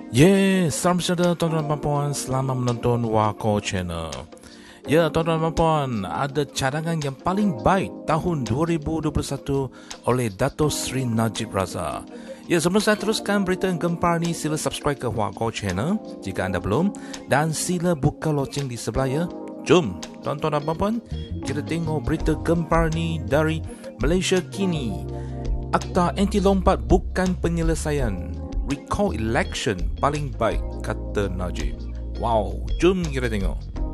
Salam sejahtera tuan-tuan dan puan, selamat menonton Wako Channel. Tuan-tuan dan puan, ada cadangan yang paling baik tahun 2021 oleh Dato' Sri Najib Razak. Sebelum saya teruskan berita yang gempar ni, sila subscribe ke Wako Channel jika anda belum, dan sila buka loceng di sebelah ya. Jom tuan-tuan dan puan, kita tengok berita gempar ni dari Malaysia kini. Akta anti lompat bukan penyelesaian, recall election paling baik, kata Najib. Wow, jom kita tengok.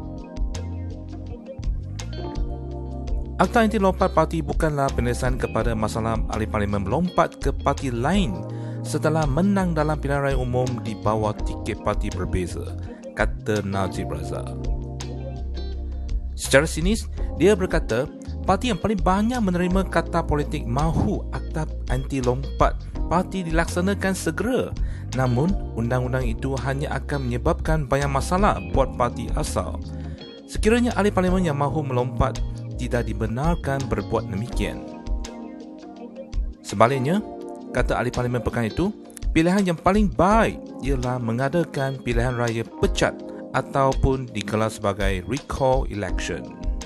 Akta anti lompat parti bukanlah penyelesaian kepada masalah ahli parlimen melompat ke parti lain setelah menang dalam pilihan raya umum di bawah tiket parti berbeza, kata Najib Razak. Secara sinis, dia berkata parti yang paling banyak menerima kata politik mahu akta anti lompat parti dilaksanakan segera. Namun, undang-undang itu hanya akan menyebabkan banyak masalah buat parti asal. Sekiranya ahli parlimen yang mahu melompat tidak dibenarkan berbuat demikian. Sebaliknya, kata ahli parlimen pekan itu, pilihan yang paling baik ialah mengadakan pilihan raya pecat ataupun dikelar sebagai recall election.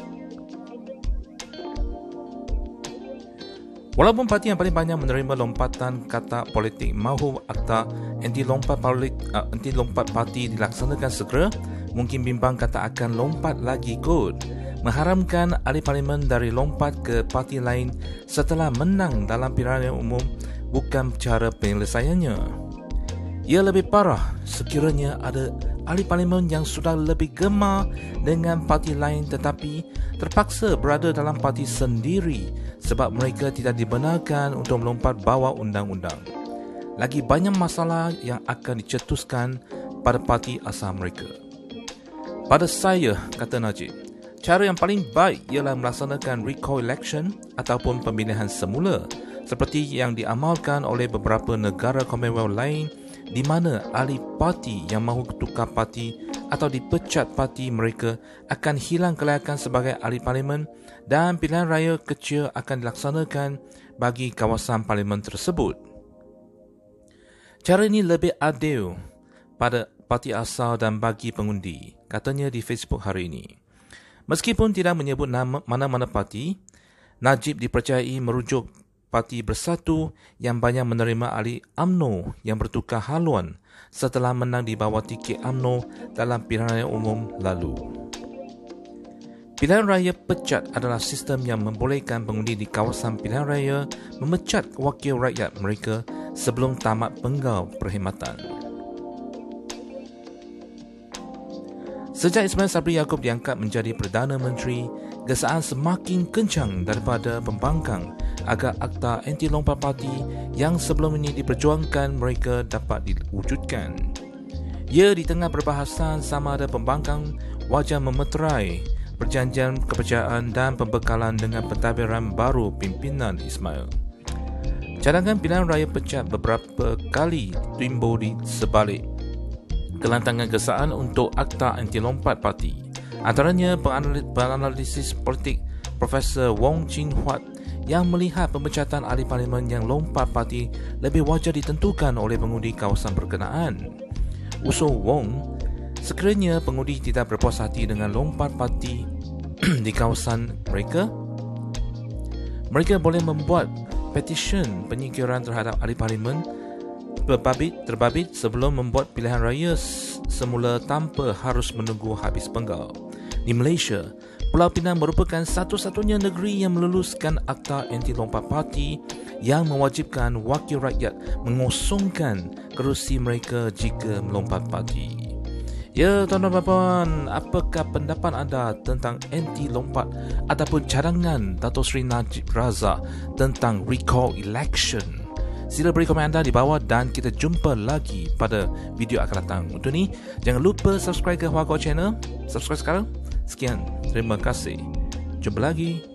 Walaupun parti yang paling banyak menerima lompatan kata politik mahu akta anti lompat parti dilaksanakan segera, mungkin bimbang kata akan lompat lagi kot, mengharamkan ahli parlimen dari lompat ke parti lain setelah menang dalam pilihan umum bukan cara penyelesaiannya. Ia lebih parah sekiranya ada ahli parlimen yang sudah lebih gemar dengan parti lain tetapi terpaksa berada dalam parti sendiri sebab mereka tidak dibenarkan untuk melompat bawah undang-undang. Lagi banyak masalah yang akan dicetuskan pada parti asal mereka. Pada saya, kata Najib, cara yang paling baik ialah melaksanakan recall election ataupun pemilihan semula seperti yang diamalkan oleh beberapa negara Commonwealth lain di mana ahli parti yang mahu tukar parti atau dipecat parti mereka akan hilang kelayakan sebagai ahli parlimen dan pilihan raya kecil akan dilaksanakan bagi kawasan parlimen tersebut. Cara ini lebih adil pada parti asal dan bagi pengundi, katanya di Facebook hari ini. Meskipun tidak menyebut nama mana-mana parti, Najib dipercayai merujuk Parti Bersatu yang banyak menerima ahli UMNO yang bertukar haluan setelah menang di bawah tiket UMNO dalam pilihan raya umum lalu. Pilihan raya pecat adalah sistem yang membolehkan pengundi di kawasan pilihan raya memecat wakil rakyat mereka sebelum tamat penggal perkhidmatan. Sejak Ismail Sabri Yaakob diangkat menjadi Perdana Menteri, gesaan semakin kencang daripada pembangkang agar akta anti lompat parti yang sebelum ini diperjuangkan mereka dapat diwujudkan. Ia di tengah perbahasan sama ada pembangkang wajar memeterai perjanjian kepercayaan dan pembekalan dengan pentadbiran baru pimpinan Ismail. Cadangan pilihan raya pecat beberapa kali timbul di sebalik kelantangan gesaan untuk akta anti lompat parti. Antaranya penganalisis politik Profesor Wong Chin Huat yang melihat pemecatan ahli parlimen yang lompat parti lebih wajar ditentukan oleh pengundi kawasan berkenaan. Usul Wong, sekiranya pengundi tidak berpuas hati dengan lompat parti di kawasan mereka, mereka boleh membuat petisyen penyingkiran terhadap ahli parlimen terbabit sebelum membuat pilihan raya semula tanpa harus menunggu habis penggal. Di Malaysia, Pulau Pinang merupakan satu-satunya negeri yang meluluskan akta anti lompat parti yang mewajibkan wakil rakyat mengosongkan kerusi mereka jika melompat parti. Tuan-tuan dan puan, apakah pendapat anda tentang anti lompat ataupun cadangan Dato' Sri Najib Razak tentang recall election? Sila beri komen anda di bawah dan kita jumpa lagi pada video akan datang. Untuk ni, jangan lupa subscribe ke Wako Channel. Subscribe sekarang. Sekian, terima kasih. Jumpa lagi.